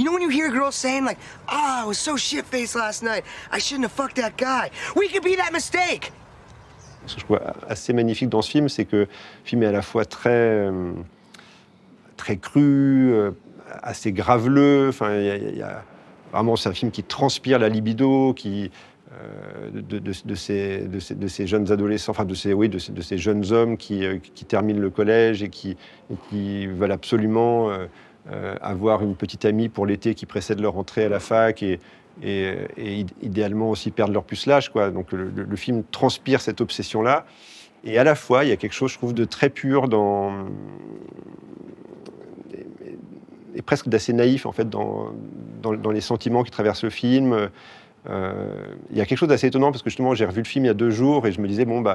know when you hear girls saying like, "Ah, I was so shit-faced last night. I shouldn't have fucked that guy." We could be that mistake. Ce que je trouve assez magnifique dans ce film, c'est que le film est à la fois très cru, assez graveleux. Enfin, vraiment, c'est un film qui transpire la libido, de ces jeunes adolescents, enfin de ces jeunes hommes qui terminent le collège et qui veulent absolument avoir une petite amie pour l'été qui précède leur entrée à la fac et idéalement aussi perdre leur pucelage, quoi. Donc le film transpire cette obsession-là. Et à la fois, il y a quelque chose, je trouve, de très pur et presque d'assez naïf, en fait, dans les sentiments qui traversent le film. Il y a quelque chose d'assez étonnant, parce que justement, j'ai revu le film il y a 2 jours, et je me disais, bon,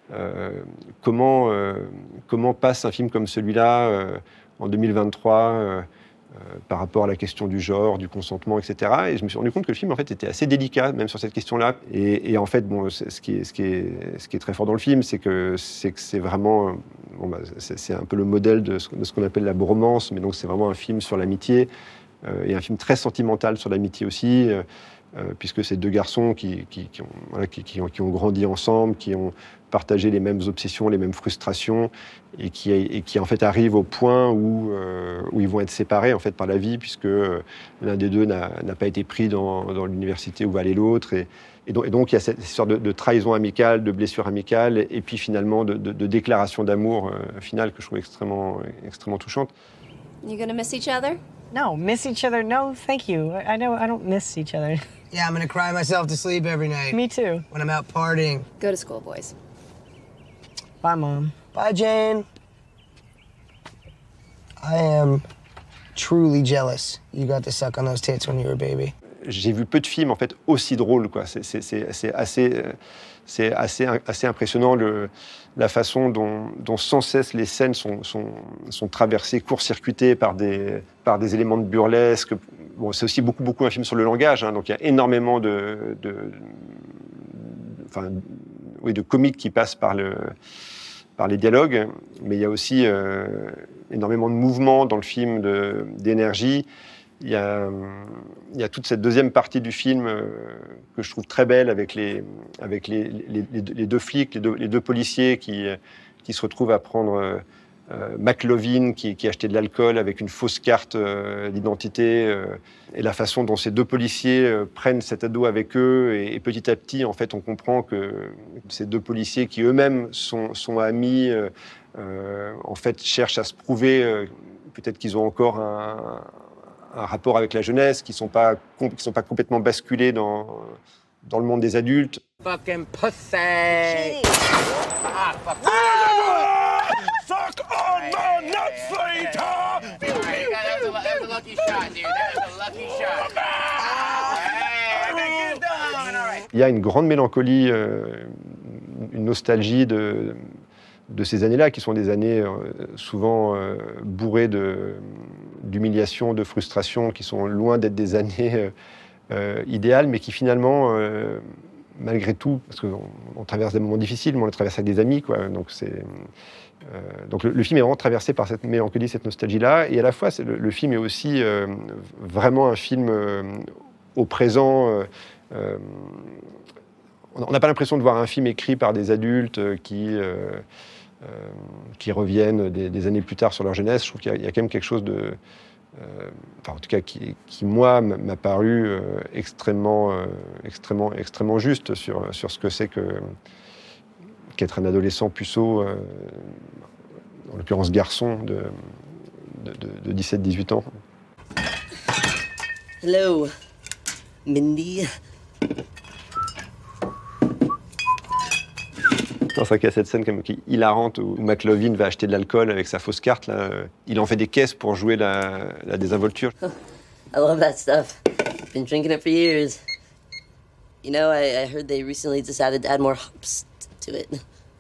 comment passe un film comme celui-là en 2023 par rapport à la question du genre, du consentement, etc. Et je me suis rendu compte que le film, en fait, était assez délicat, même sur cette question-là. Et en fait, bon, ce qui est très fort dans le film, c'est que c'est vraiment... c'est un peu le modèle de ce qu'on appelle la bromance, mais donc c'est vraiment un film sur l'amitié, et un film très sentimental sur l'amitié aussi, puisque c'est 2 garçons qui ont grandi ensemble, qui ont partagé les mêmes obsessions, les mêmes frustrations, et qui en fait arrivent au point où ils vont être séparés en fait par la vie, puisque l'un des deux n'a pas été pris dans l'université où va aller l'autre, et donc il y a cette sorte de trahison amicale, de blessure amicale, et puis finalement de déclaration d'amour finale que je trouve extrêmement touchante. You gonna miss each other? No, miss each other? No, thank you. I don't miss each other. Yeah, I'm gonna cry myself to sleep every night. Me too. When I'm out partying. Go to school, boys. Bye, Mom. Bye, Jane. I am truly jealous you got to suck on those tits when you were a baby. J'ai vu peu de films en fait aussi drôles, quoi. C'est assez impressionnant la façon dont sans cesse les scènes sont traversées, court-circuitées par des éléments de burlesque. Bon, c'est aussi beaucoup un film sur le langage, hein, donc il y a énormément de comiques qui passent par les dialogues, mais il y a aussi énormément de mouvements dans le film, d'énergie. Il y a toute cette deuxième partie du film que je trouve très belle avec les 2 flics, les deux policiers qui se retrouvent à prendre McLovin qui achetait de l'alcool avec une fausse carte d'identité, et la façon dont ces 2 policiers prennent cet ado avec eux, et petit à petit en fait on comprend que ces 2 policiers qui eux-mêmes sont amis en fait cherchent à se prouver, peut-être qu'ils ont encore un rapport avec la jeunesse, qui sont pas complètement basculés dans le monde des adultes. Fucking pussy! Ah, fuck. Suck on the nuts, sweetheart! That was a lucky shot, dude. That was a lucky shot. Hey, all right. Il y a une grande mélancolie, une nostalgie de ces années-là, qui sont des années souvent bourrées d'humiliation, de frustration, qui sont loin d'être des années idéales, mais qui finalement, malgré tout, parce qu'on traverse des moments difficiles, mais on les traverse avec des amis, quoi. Donc le film est vraiment traversé par cette mélancolie, cette nostalgie-là, et à la fois le film est aussi vraiment un film au présent. On n'a pas l'impression de voir un film écrit par des adultes qui reviennent des années plus tard sur leur jeunesse. Je trouve qu'il y a quand même quelque chose de... en tout cas, qui moi, m'a paru extrêmement juste sur ce que c'est qu'être un adolescent puceau, en l'occurrence garçon, de 17-18 ans. Hello, Mindy. C'est vrai qu'il y a cette scène qui est hilarante où McLovin va acheter de l'alcool avec sa fausse carte. Là. Il en fait des caisses pour jouer la désinvolture. I love that stuff. Been drinking it for years. You know, I heard they recently decided to add more hops to it.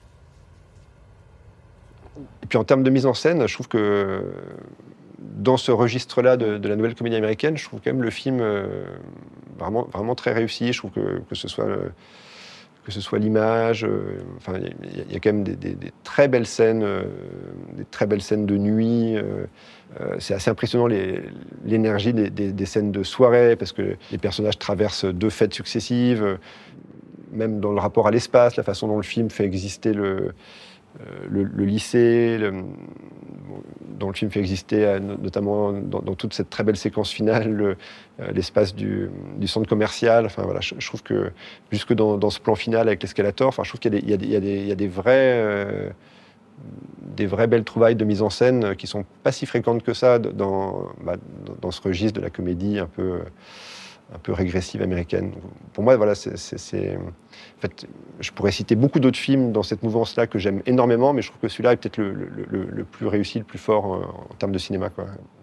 Et puis en termes de mise en scène, je trouve que dans ce registre-là de la nouvelle comédie américaine, je trouve quand même le film vraiment très réussi. Je trouve que ce soit que ce soit l'image. Enfin, il y a quand même des très belles scènes, de nuit. C'est assez impressionnant l'énergie des scènes de soirée, parce que les personnages traversent 2 fêtes successives. Même dans le rapport à l'espace, la façon dont le film fait exister le lycée, dont le film fait exister, notamment dans toute cette très belle séquence finale, l'espace du centre commercial. Enfin, voilà, je trouve que jusque dans ce plan final avec l'escalator, enfin, je trouve qu'il y a des vraies belles trouvailles de mise en scène qui sont pas si fréquentes que ça dans ce registre de la comédie un peu régressive américaine. Pour moi, voilà, en fait, je pourrais citer beaucoup d'autres films dans cette mouvance-là que j'aime énormément, mais je trouve que celui-là est peut-être le plus réussi, le plus fort en termes de cinéma, quoi.